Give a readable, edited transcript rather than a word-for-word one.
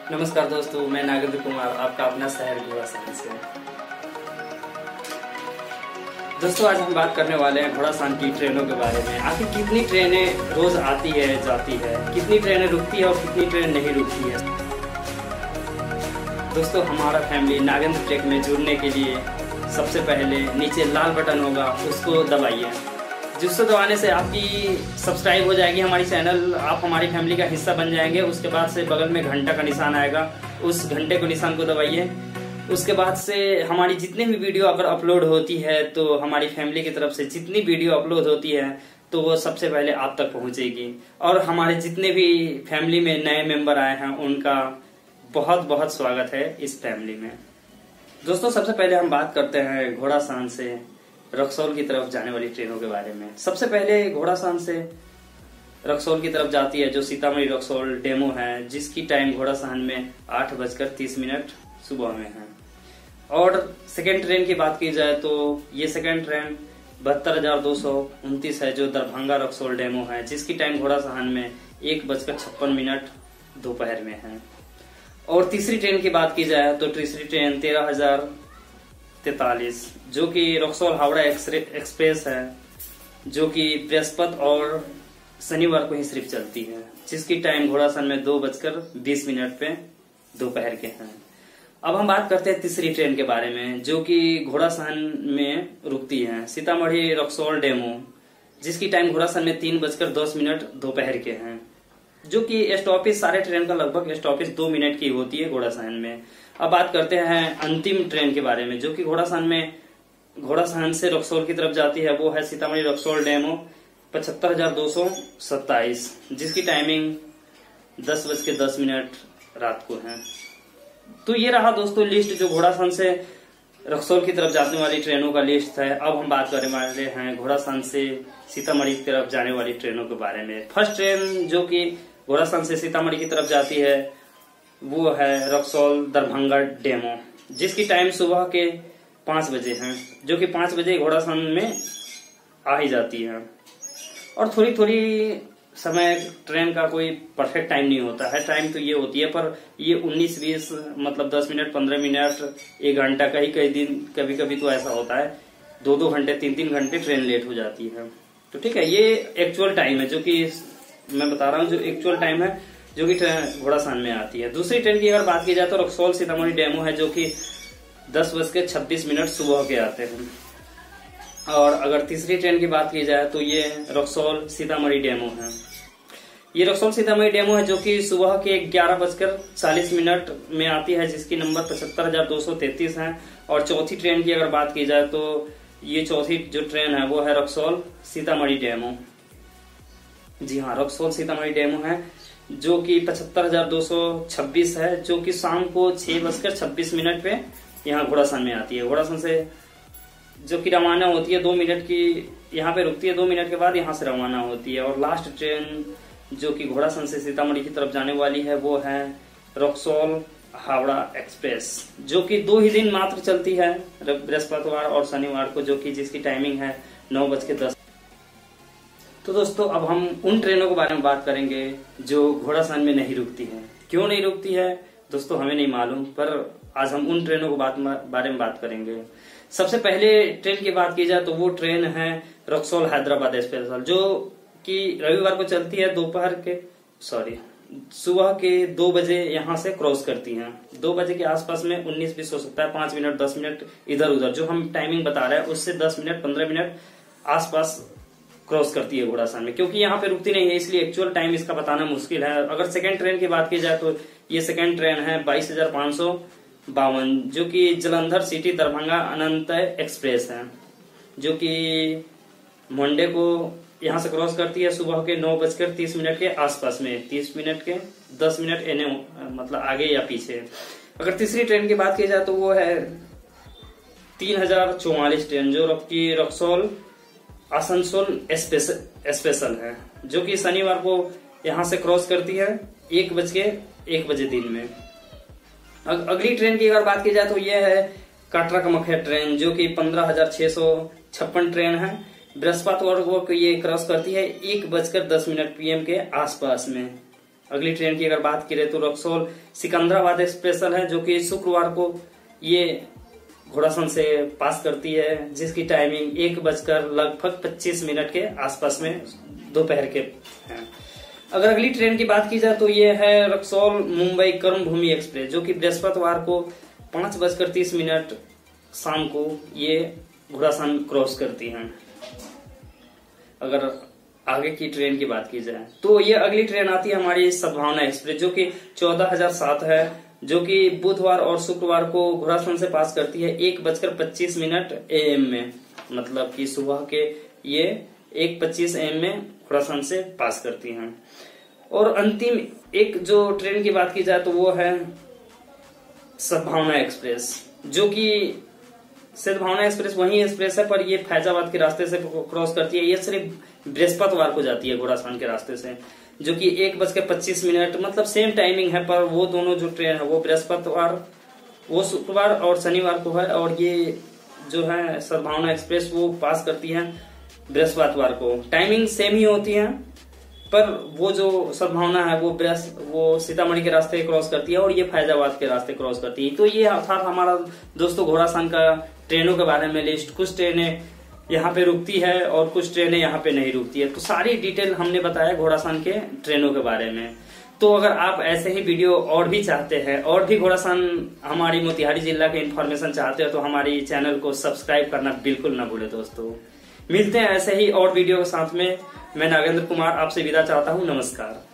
नमस्कार दोस्तों, मैं नागेंद्र कुमार, आपका अपना शहर घोड़ासान से। दोस्तों, आज हम बात करने वाले हैं घोड़ासान की ट्रेनों के बारे में। आखिर कितनी ट्रेनें रोज आती है, जाती है, कितनी ट्रेनें रुकती है और कितनी ट्रेन नहीं रुकती है। दोस्तों, हमारा फैमिली नागेंद्र ट्रेक में जुड़ने के लिए सबसे पहले नीचे लाल बटन होगा, उसको दबाइए। जिसको दबाने से आपकी सब्सक्राइब हो जाएगी हमारी चैनल, आप हमारी फैमिली का हिस्सा बन जाएंगे। उसके बाद से बगल में घंटा का निशान आएगा, उस घंटे को निशान को दबाइए। उसके बाद से हमारी जितनी भी वीडियो अगर अपलोड होती है तो हमारी फैमिली की तरफ से जितनी वीडियो अपलोड होती है तो वो सबसे पहले आप तक पहुंचेगी। और हमारे जितने भी फैमिली में नए मेंबर आए हैं उनका बहुत बहुत स्वागत है इस फैमिली में। दोस्तों, सबसे पहले हम बात करते हैं घोड़ासान से रक्सौल की तरफ जाने वाली ट्रेनों के बारे में। सबसे पहले घोड़ासान से रक्सौल की तरफ जाती है जो सीतामढ़ी रक्सौल डेमो है, जिसकी टाइम घोड़ासान में 8:30 सुबह में है। और सेकेंड ट्रेन की बात की जाए तो ये सेकेंड ट्रेन 72,229 है जो दरभंगा रक्सौल डेमो है, जिसकी टाइम घोड़ासान में 1:56 दोपहर में है। और तीसरी ट्रेन की बात की जाए तो तीसरी ट्रेन 13,043 जो कि रक्सौल हावड़ा एक्सप्रेस है, जो कि बृहस्पति और शनिवार को ही सिर्फ चलती है, जिसकी टाइम घोड़ासान में 2:20 पे दोपहर के हैं। अब हम बात करते हैं तीसरी ट्रेन के बारे में जो कि घोड़ासान में रुकती है, सीतामढ़ी रक्सौल डेमो, जिसकी टाइम घोड़ासान में 3:10 दोपहर के हैं, जो कि स्टॉपेज सारे ट्रेन का लगभग स्टॉपेज 2 मिनट की होती है घोड़ासान में। अब बात करते हैं अंतिम ट्रेन के बारे में जो कि घोड़ासान से रक्सौल की तरफ जाती है, वो है सीतामढ़ी रक्सौल डेमो 75,227, जिसकी टाइमिंग 10:10 रात को है। तो ये रहा दोस्तों लिस्ट जो घोड़ासान से रक्सौल की तरफ जाने वाली ट्रेनों का लिस्ट है। अब हम बात करने वाले हैं घोड़ासान से सीतामढ़ी की तरफ जाने वाली ट्रेनों के बारे में। फर्स्ट ट्रेन जो कि घोड़ासान से सीतामढ़ी की तरफ जाती है वो है रक्सौल दरभंगा डेमो, जिसकी टाइम सुबह के 5 बजे है, जो कि 5 बजे घोड़ासान में आ ही जाती है। और थोड़ी थोड़ी समय ट्रेन का कोई परफेक्ट टाइम नहीं होता है, टाइम तो ये होती है पर ये 19-20 मतलब 10 मिनट 15 मिनट 1 घंटा, कई दिन कभी कभी तो ऐसा होता है 2-2 घंटे 3-3 घंटे ट्रेन लेट हो जाती है। तो ठीक है, ये एक्चुअल टाइम है जो कि मैं बता रहा हूँ, जो एक्चुअल टाइम है जो कि ट्रेन घोड़ासान में आती है। दूसरी ट्रेन की अगर बात की जाए तो रक्सौल सीतामढ़ी डेमो है, जो कि 10:26 सुबह के आते हैं। और अगर तीसरी ट्रेन की बात की जाए तो ये रक्सौल सीतामढ़ी डेमो है। ये रक्सौल सीतामढ़ी डेमो है जो कि सुबह के 11:40 में आती है, जिसकी नंबर 75,233 है। और चौथी ट्रेन की अगर बात की जाए तो ये चौथी जो ट्रेन है वो है रक्सौल सीतामढ़ी डेमो। जी हाँ, रक्सौल सीतामढ़ी डेमो है जो कि 75,226 है, जो कि शाम को 6:26 पे यहाँ घोड़ासान में आती है। घोड़ासान से जो कि रवाना होती है 2 मिनट की, यहाँ पे रुकती है 2 मिनट के बाद यहाँ से रवाना होती है। और लास्ट ट्रेन जो कि घोड़ासान से सीतामढ़ी की तरफ जाने वाली है वो है रक्सौल हावड़ा एक्सप्रेस, जो कि 2 ही दिन मात्र चलती है, बृहस्पतिवार और शनिवार को, जो कि जिसकी टाइमिंग है 9:10। तो दोस्तों, अब हम उन ट्रेनों के बारे में बात करेंगे जो घोड़ासान में नहीं रुकती है। क्यों नहीं रुकती है दोस्तों हमें नहीं मालूम, पर आज हम उन ट्रेनों के बारे में बात करेंगे। सबसे पहले ट्रेन की बात की जाए तो वो ट्रेन है रक्सौल हैदराबाद स्पेशल, जो कि रविवार को चलती है सुबह के 2 बजे यहाँ से क्रॉस करती हैं। 2 बजे के आसपास में 19-20 हो सकता है, 5 मिनट 10 मिनट इधर उधर, जो हम टाइमिंग बता रहे हैं उससे 10 मिनट 15 मिनट आसपास क्रॉस करती है घोड़ासान में। क्योंकि यहाँ पे रुकती नहीं है इसलिए एक्चुअल टाइम इसका बताना मुश्किल है। अगर सेकेंड ट्रेन की बात की जाए तो ये सेकेंड ट्रेन है 22,552, जो कि जलंधर सिटी दरभंगा अनंत एक्सप्रेस है, जो कि मंडे को यहाँ से क्रॉस करती है सुबह के 9:30 के आसपास में, 30 मिनट के 10 मिनट एने मतलब आगे या पीछे। अगर तीसरी ट्रेन की बात की जाए तो वो है 3,044 ट्रेन, जो कि रक्सौल आसनसोल स्पेशल है, जो कि शनिवार को यहाँ से क्रॉस करती है 1 बजे दिन में। अगली ट्रेन की अगर बात की जाए तो ये है काटरा कामाख्या ट्रेन, जो कि 15,656 ट्रेन है, बृहस्पतिवार को ये क्रॉस करती है 1:10 PM के आसपास में। अगली ट्रेन की अगर बात करें तो रक्सौल सिकंदराबाद एक्सप्रेस है, जो कि शुक्रवार को ये घोड़ासन से पास करती है, जिसकी टाइमिंग 1 लगभग 25 मिनट के आसपास में दोपहर के हैं। अगर अगली ट्रेन की बात की जाए तो ये है रक्सौल मुंबई कर्मभूमि एक्सप्रेस, जो कि बृहस्पतिवार को 5:30 शाम को ये घोड़ासन क्रॉस करती हैं। अगर आगे की ट्रेन की बात की जाए तो ये अगली ट्रेन आती है हमारी सद्भावना एक्सप्रेस, जो कि 14,007 है, जो कि बुधवार और शुक्रवार को घोड़ासन से पास करती है 1:25 AM में, मतलब कि सुबह के ये 1:25 AM में घोड़ासन से पास करती हैं। और अंतिम एक जो ट्रेन की बात की जाए तो वो है सद्भावना एक्सप्रेस, जो कि सद्भावना एक्सप्रेस वही एक्सप्रेस है, पर ये फैजाबाद के रास्ते से क्रॉस करती है। ये सिर्फ बृहस्पतिवार को जाती है घोड़ासान के रास्ते से, जो कि 1:25 मतलब सेम टाइमिंग है, पर वो दोनों जो ट्रेन है वो बृहस्पतिवार, वो शुक्रवार और शनिवार को है, और ये जो है सद्भावना एक्सप्रेस वो पास करती है बृहस्पतिवार को। टाइमिंग सेम ही होती है, पर वो जो सद्भावना है वो सीतामढ़ी के रास्ते क्रॉस करती है और ये फैजाबाद के रास्ते क्रॉस करती है। तो ये था हमारा दोस्तों घोड़ासान का ट्रेनों के बारे में लिस्ट। कुछ ट्रेनें यहाँ पे रुकती है और कुछ ट्रेनें यहाँ पे नहीं रुकती है, तो सारी डिटेल हमने बताया घोड़ासान के ट्रेनों के बारे में। तो अगर आप ऐसे ही वीडियो और भी चाहते हैं, और भी घोड़ासान हमारी मोतिहारी जिला के इन्फॉर्मेशन चाहते हो, तो हमारी चैनल को सब्सक्राइब करना बिल्कुल ना भूले दोस्तों। मिलते हैं ऐसे ही और वीडियो के साथ में। मैं नागेंद्र कुमार आपसे विदा चाहता हूँ। नमस्कार।